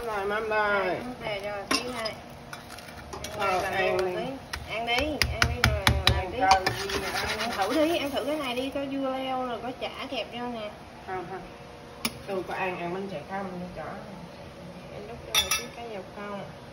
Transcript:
Mắm đây. Về rồi tí này. Ăn đi. Ăn đi rồi làm đi. Ăn thử đi, ăn thử cái này đi, có dưa leo rồi có chả kẹp vô nè. Không. Tôi có ăn bánh chè không cho chó. Em đút cho một chút cá dầu không.